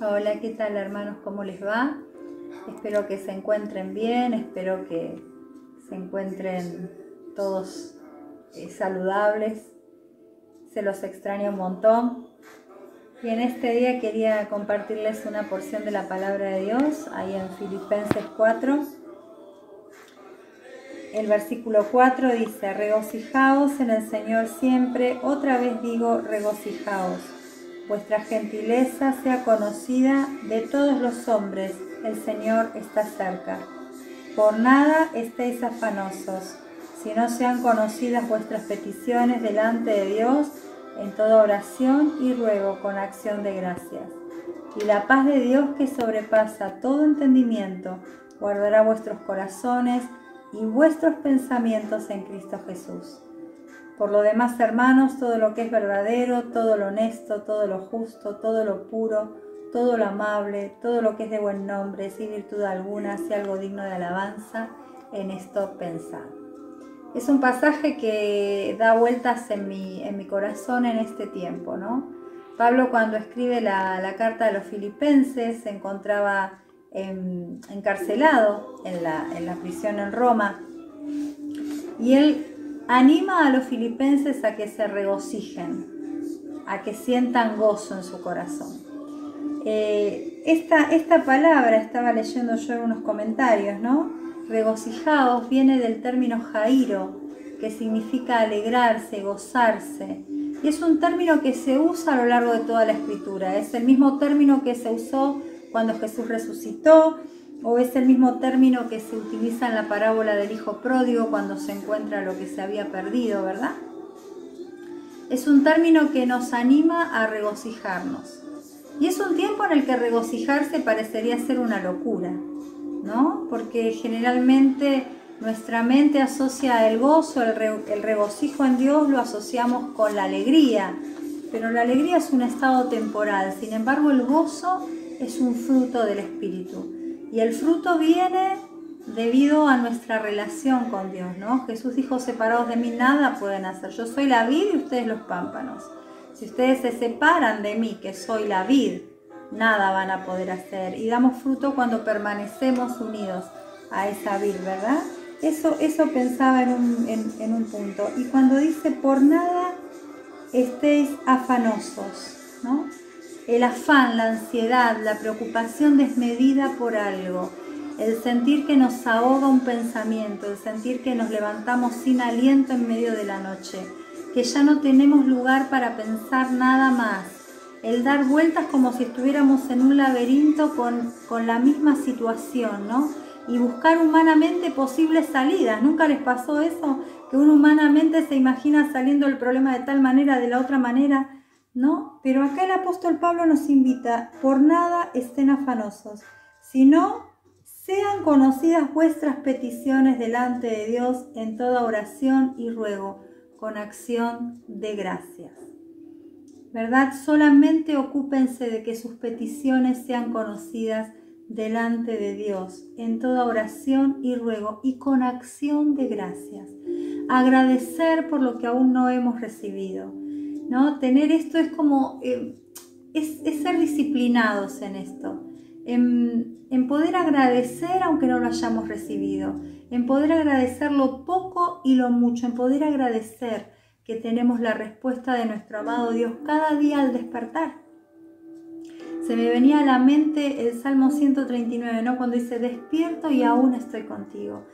Hola, ¿qué tal hermanos? ¿Cómo les va? Espero que se encuentren bien, espero que se encuentren todos saludables. Se los extraña un montón. Y en este día quería compartirles una porción de la palabra de Dios, ahí en Filipenses 4. El versículo 4 dice: regocijaos en el Señor siempre, otra vez digo, regocijaos. Vuestra gentileza sea conocida de todos los hombres, el Señor está cerca. Por nada estéis afanosos, sino sean conocidas vuestras peticiones delante de Dios en toda oración y ruego con acción de gracias. Y la paz de Dios, que sobrepasa todo entendimiento, guardará vuestros corazones y vuestros pensamientos en Cristo Jesús. Por lo demás, hermanos, todo lo que es verdadero, todo lo honesto, todo lo justo, todo lo puro, todo lo amable, todo lo que es de buen nombre, si virtud alguna, si algo digno de alabanza, en esto pensad. Es un pasaje que da vueltas en mi corazón en este tiempo, ¿no? Pablo, cuando escribe la carta de los Filipenses, se encontraba encarcelado en la prisión en Roma, y él anima a los filipenses a que se regocijen, a que sientan gozo en su corazón. Esta palabra, estaba leyendo yo en unos comentarios, ¿no? Regocijaos viene del término jairo, que significa alegrarse, gozarse. Y es un término que se usa a lo largo de toda la Escritura. Es el mismo término que se usó cuando Jesús resucitó, o es el mismo término que se utiliza en la parábola del hijo pródigo cuando se encuentra lo que se había perdido, ¿verdad? Es un término que nos anima a regocijarnos. Y es un tiempo en el que regocijarse parecería ser una locura, ¿no? Porque generalmente nuestra mente asocia el gozo, el regocijo en Dios, lo asociamos con la alegría. Pero la alegría es un estado temporal, sin embargo el gozo es un fruto del Espíritu. Y el fruto viene debido a nuestra relación con Dios, ¿no? Jesús dijo: separados de mí nada pueden hacer. Yo soy la vid y ustedes los pámpanos. Si ustedes se separan de mí, que soy la vid, nada van a poder hacer. Y damos fruto cuando permanecemos unidos a esa vid, ¿verdad? Eso pensaba en un punto. Y cuando dice: por nada estéis afanosos, ¿no? El afán, la ansiedad, la preocupación desmedida por algo, el sentir que nos ahoga un pensamiento, el sentir que nos levantamos sin aliento en medio de la noche, que ya no tenemos lugar para pensar nada más, el dar vueltas como si estuviéramos en un laberinto con la misma situación, ¿no? Y buscar humanamente posibles salidas. ¿Nunca les pasó eso? Que uno humanamente se imagina saliendo del problema de tal manera, de la otra manera, ¿no? Pero acá el apóstol Pablo nos invita: por nada estén afanosos, sino sean conocidas vuestras peticiones delante de Dios en toda oración y ruego, con acción de gracias. ¿Verdad? Solamente ocúpense de que sus peticiones sean conocidas delante de Dios en toda oración y ruego y con acción de gracias. Agradecer por lo que aún no hemos recibido, ¿no? Tener esto es como es ser disciplinados en esto, en poder agradecer aunque no lo hayamos recibido, en poder agradecer lo poco y lo mucho, en poder agradecer que tenemos la respuesta de nuestro amado Dios cada día al despertar. Se me venía a la mente el Salmo 139, ¿no? Cuando dice: despierto y aún estoy contigo.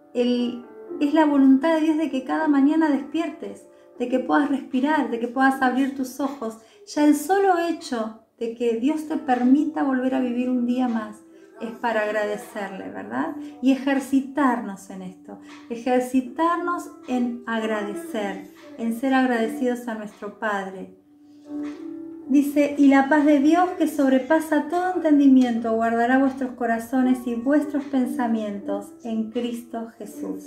Es la voluntad de Dios de que cada mañana despiertes, de que puedas respirar, de que puedas abrir tus ojos. Ya el solo hecho de que Dios te permita volver a vivir un día más es para agradecerle, ¿verdad? Y ejercitarnos en esto, ejercitarnos en agradecer, en ser agradecidos a nuestro Padre. Dice: y la paz de Dios, que sobrepasa todo entendimiento, guardará vuestros corazones y vuestros pensamientos en Cristo Jesús.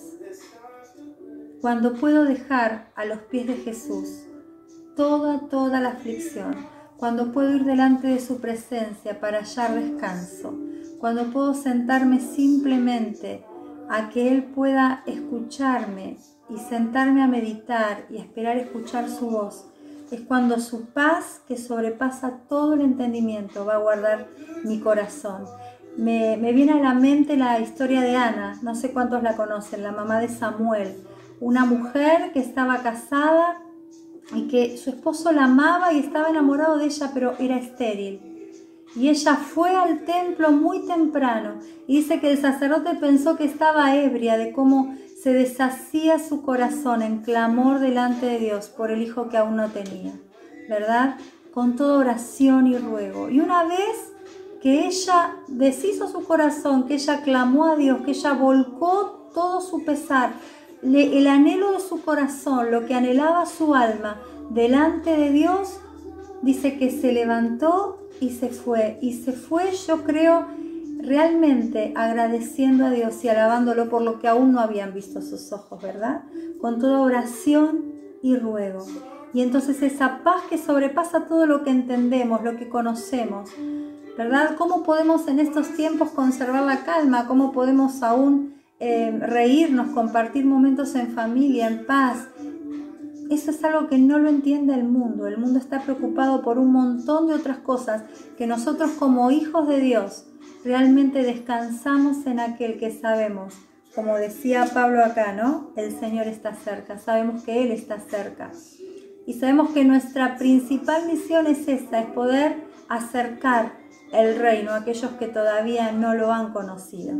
Cuando puedo dejar a los pies de Jesús toda la aflicción, cuando puedo ir delante de su presencia para hallar descanso, cuando puedo sentarme simplemente a que Él pueda escucharme y sentarme a meditar y esperar escuchar su voz, es cuando su paz, que sobrepasa todo el entendimiento, va a guardar mi corazón. Me viene a la mente la historia de Ana, no sé cuántos la conocen, la mamá de Samuel, una mujer que estaba casada y que su esposo la amaba y estaba enamorado de ella, pero era estéril. Y ella fue al templo muy temprano y dice que el sacerdote pensó que estaba ebria de cómo se deshacía su corazón en clamor delante de Dios por el hijo que aún no tenía, ¿verdad? Con toda oración y ruego. Y una vez que ella deshizo su corazón, que ella clamó a Dios, que ella volcó todo su pesar, el anhelo de su corazón, lo que anhelaba su alma delante de Dios, dice que se levantó y se fue. Y se fue, yo creo, realmente agradeciendo a Dios y alabándolo por lo que aún no habían visto sus ojos, ¿verdad? Con toda oración y ruego. Y entonces esa paz que sobrepasa todo lo que entendemos, lo que conocemos, ¿verdad? ¿Cómo podemos en estos tiempos conservar la calma? ¿Cómo podemos aún reírnos, compartir momentos en familia, en paz? Eso es algo que no lo entiende el mundo. El mundo está preocupado por un montón de otras cosas que nosotros como hijos de Dios realmente descansamos en aquel que sabemos. Como decía Pablo acá, ¿no? El Señor está cerca, sabemos que Él está cerca. Y sabemos que nuestra principal misión es esa, es poder acercar el reino a aquellos que todavía no lo han conocido.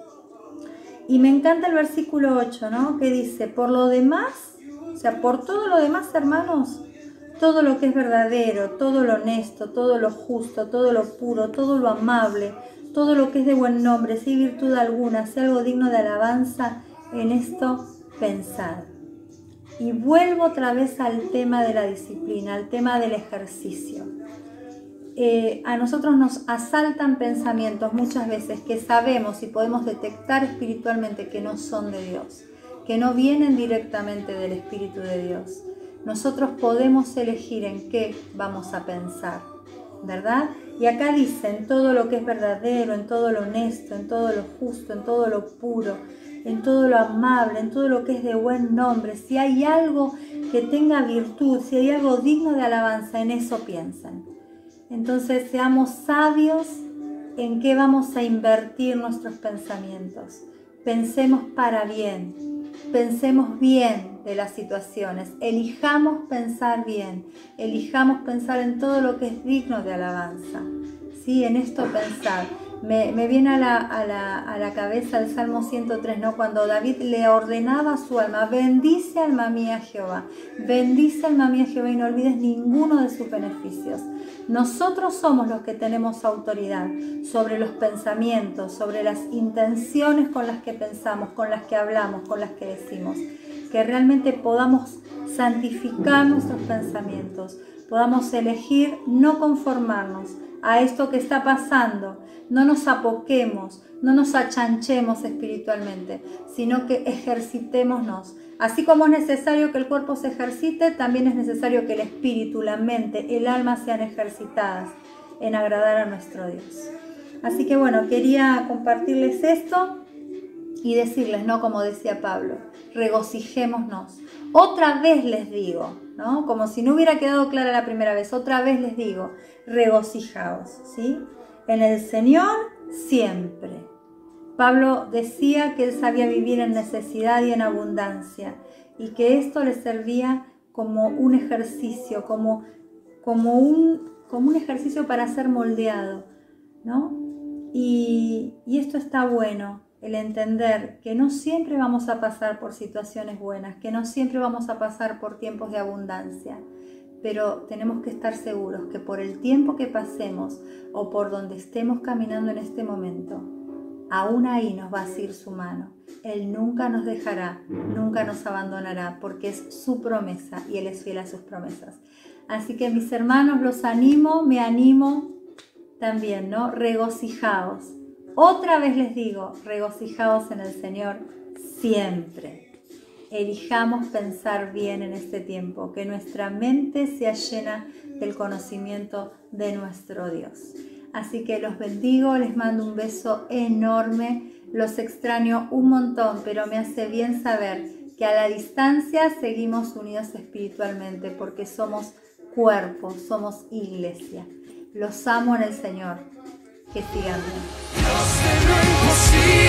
Y me encanta el versículo 8, ¿no? Que dice, por lo demás, o sea, por todo lo demás, hermanos, todo lo que es verdadero, todo lo honesto, todo lo justo, todo lo puro, todo lo amable, todo lo que es de buen nombre, si hay virtud alguna, si algo digno de alabanza, en esto pensad. Y vuelvo otra vez al tema de la disciplina, al tema del ejercicio. A nosotros nos asaltan pensamientos muchas veces que sabemos y podemos detectar espiritualmente que no son de Dios, que no vienen directamente del Espíritu de Dios. Nosotros podemos elegir en qué vamos a pensar, ¿verdad? Y acá dicen todo lo que es verdadero, en todo lo honesto, en todo lo justo, en todo lo puro, en todo lo amable, en todo lo que es de buen nombre. Si hay algo que tenga virtud, si hay algo digno de alabanza, en eso piensen. Entonces seamos sabios en qué vamos a invertir nuestros pensamientos. Pensemos para bien, pensemos bien de las situaciones, elijamos pensar bien, elijamos pensar en todo lo que es digno de alabanza. Sí, en esto pensar. Me viene a la cabeza el Salmo 103, ¿no? Cuando David le ordenaba a su alma, bendice alma mía Jehová, bendice alma mía Jehová y no olvides ninguno de sus beneficios. Nosotros somos los que tenemos autoridad sobre los pensamientos, sobre las intenciones con las que pensamos, con las que hablamos, con las que decimos. Que realmente podamos santificar nuestros pensamientos, podamos elegir no conformarnos a esto que está pasando, no nos apoquemos, no nos achanchemos espiritualmente, sino que ejercitémonos. Así como es necesario que el cuerpo se ejercite, también es necesario que el espíritu, la mente, el alma sean ejercitadas en agradar a nuestro Dios. Así que bueno, quería compartirles esto y decirles, ¿no? Como decía Pablo, regocijémonos. Otra vez les digo, ¿no? Como si no hubiera quedado clara la primera vez, otra vez les digo, regocijaos, ¿sí? En el Señor siempre. Pablo decía que él sabía vivir en necesidad y en abundancia y que esto le servía como un ejercicio, como un ejercicio para ser moldeado, ¿no? Y esto está bueno, el entender que no siempre vamos a pasar por situaciones buenas, que no siempre vamos a pasar por tiempos de abundancia, pero tenemos que estar seguros que por el tiempo que pasemos o por donde estemos caminando en este momento, aún ahí nos va a asir su mano. Él nunca nos dejará, nunca nos abandonará, porque es su promesa y Él es fiel a sus promesas. Así que mis hermanos, los animo, me animo también, ¿no? Regocijaos. Otra vez les digo, regocijaos en el Señor siempre. Elijamos pensar bien en este tiempo, que nuestra mente sea llena del conocimiento de nuestro Dios. Así que los bendigo, les mando un beso enorme, los extraño un montón, pero me hace bien saber que a la distancia seguimos unidos espiritualmente porque somos cuerpo, somos iglesia. Los amo en el Señor. Que sigan bien.